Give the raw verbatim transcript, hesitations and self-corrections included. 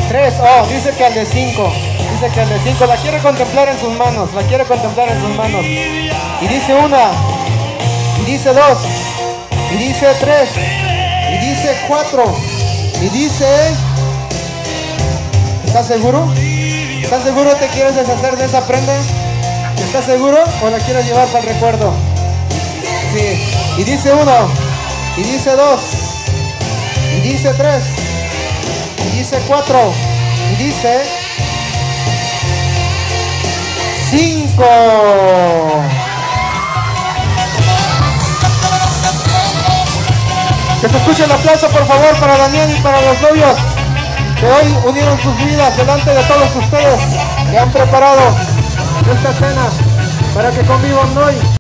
Tres, oh, dice que al de cinco. Dice que al de cinco la quiere contemplar en sus manos. La quiere contemplar en sus manos. Y dice una. Y dice dos. Y dice tres. Y dice cuatro. Y dice... ¿Estás seguro? ¿Estás seguro te quieres deshacer de esa prenda? ¿Estás seguro o la quieres llevar para el recuerdo? Sí. Y dice uno. Y dice dos. Y dice tres. Y dice cuatro. Y dice cinco. Que se escuche el aplauso por favor para Daniel y para los novios que hoy unieron sus vidas delante de todos ustedes que han preparado esta cena para que convivan hoy.